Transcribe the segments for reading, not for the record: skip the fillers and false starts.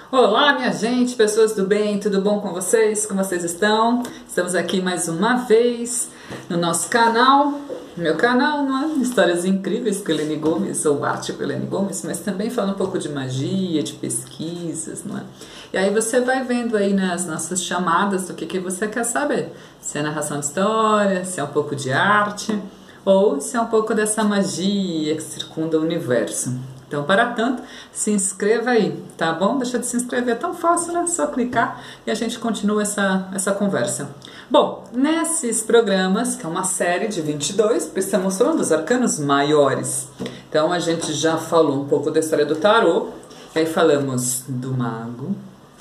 Olá, minha gente, pessoas do bem, tudo bom com vocês? Como vocês estão? Estamos aqui mais uma vez no nosso canal, no meu canal, não é? Histórias incríveis com Helene Gomes, ou arte com Helene Gomes, mas também fala um pouco de magia, de pesquisas, não é? E aí você vai vendo aí nas nossas chamadas do que você quer saber. Se é narração de história, se é um pouco de arte, ou se é um pouco dessa magia que circunda o universo. Então, para tanto, se inscreva aí, tá bom? Deixa de se inscrever, é tão fácil, né? Só clicar e a gente continua essa conversa. Bom, nesses programas, que é uma série de 22, estamos falando dos arcanos maiores. Então, a gente já falou um pouco da história do tarô, aí falamos do mago,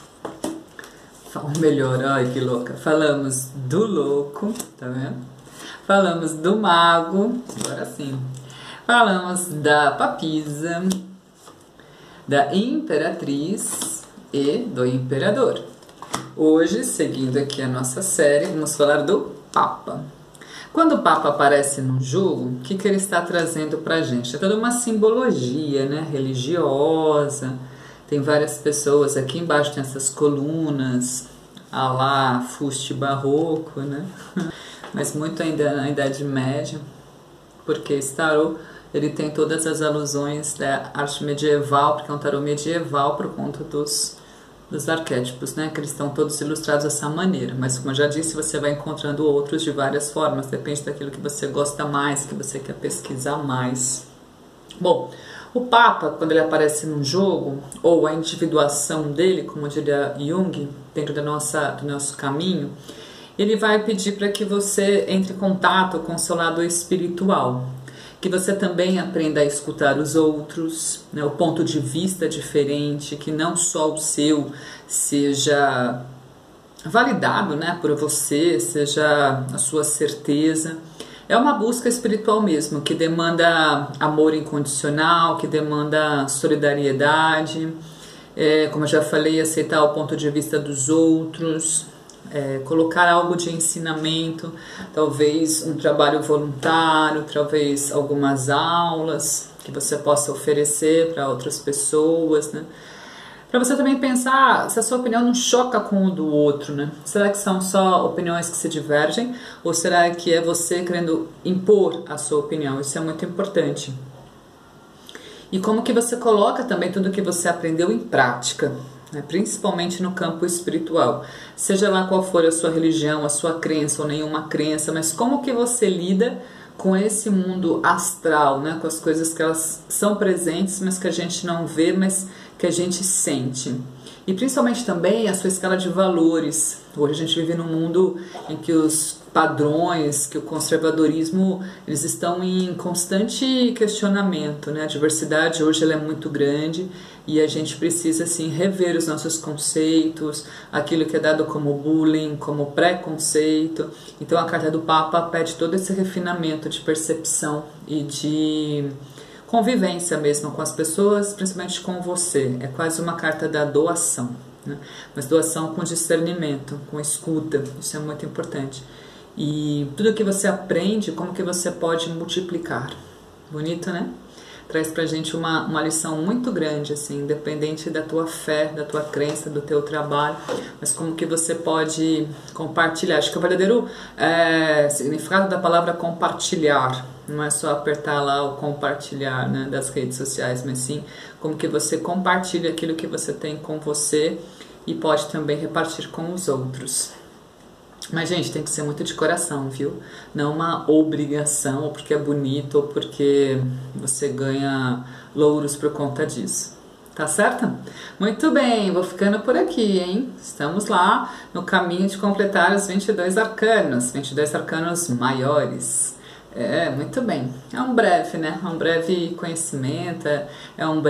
ou melhor, ai que louca, falamos do louco, tá vendo? Falamos do mago, agora sim. Falamos da papisa, da imperatriz e do imperador. Hoje, seguindo aqui a nossa série, vamos falar do Papa. Quando o Papa aparece num jogo, o que ele está trazendo pra gente? É toda uma simbologia, né, religiosa. Tem várias pessoas, aqui embaixo tem essas colunas, a lá fuste barroco, né? Mas muito ainda na Idade Média, porque esse tarô ele tem todas as alusões da arte medieval, porque é um tarô medieval por conta dos arquétipos, né? Que eles estão todos ilustrados dessa maneira. Mas como eu já disse, você vai encontrando outros de várias formas, depende daquilo que você gosta mais, que você quer pesquisar mais. Bom, o Papa, quando ele aparece num jogo, ou a individuação dele, como diria Jung, dentro do nosso caminho, ele vai pedir para que você entre em contato com o seu lado espiritual, que você também aprenda a escutar os outros, né, o ponto de vista diferente, que não só o seu seja validado, né, por você, seja a sua certeza. É uma busca espiritual mesmo, que demanda amor incondicional, que demanda solidariedade, como eu já falei, aceitar o ponto de vista dos outros, colocar algo de ensinamento, talvez um trabalho voluntário, talvez algumas aulas que você possa oferecer para outras pessoas, né? Para você também pensar se a sua opinião não choca com o do outro, né? Será que são só opiniões que se divergem? Ou será que é você querendo impor a sua opinião? Isso é muito importante. E como que você coloca também tudo que você aprendeu em prática, né? Principalmente no campo espiritual. Seja lá qual for a sua religião, a sua crença ou nenhuma crença, mas como que você lida com esse mundo astral, né? Com as coisas que elas são presentes, mas que a gente não vê, mas que a gente sente. E principalmente também a sua escala de valores. Hoje a gente vive num mundo em que os padrões, que o conservadorismo, eles estão em constante questionamento, né? A diversidade hoje ela é muito grande e a gente precisa assim rever os nossos conceitos, aquilo que é dado como bullying, como preconceito. Então a carta do Papa pede todo esse refinamento de percepção e de convivência mesmo com as pessoas, principalmente com você. É quase uma carta da doação, né? Mas doação com discernimento, com escuta, isso é muito importante. E tudo que você aprende, como que você pode multiplicar. Bonito, né? Traz pra gente uma lição muito grande, assim, independente da tua fé, da tua crença, do teu trabalho, mas como que você pode compartilhar. Acho que o verdadeiro significado da palavra compartilhar não é só apertar lá o compartilhar, né, das redes sociais, mas sim como que você compartilha aquilo que você tem com você e pode também repartir com os outros. Mas, gente, tem que ser muito de coração, viu? Não uma obrigação, ou porque é bonito, ou porque você ganha louros por conta disso. Tá certo? Muito bem, vou ficando por aqui, hein? Estamos lá no caminho de completar os 22 arcanos maiores. Muito bem. É um breve, né? É um breve conhecimento, é um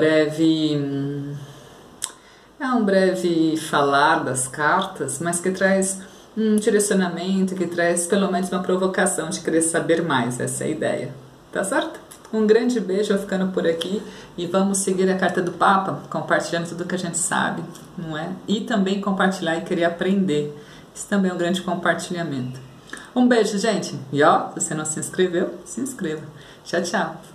breve falar das cartas, mas que traz um direcionamento, que traz pelo menos uma provocação de querer saber mais, essa é a ideia, tá certo? Um grande beijo, eu ficando por aqui e vamos seguir a carta do Papa, compartilhando tudo que a gente sabe, não é? E também compartilhar e querer aprender, isso também é um grande compartilhamento. Um beijo, gente, e ó, se você não se inscreveu, se inscreva. Tchau, tchau!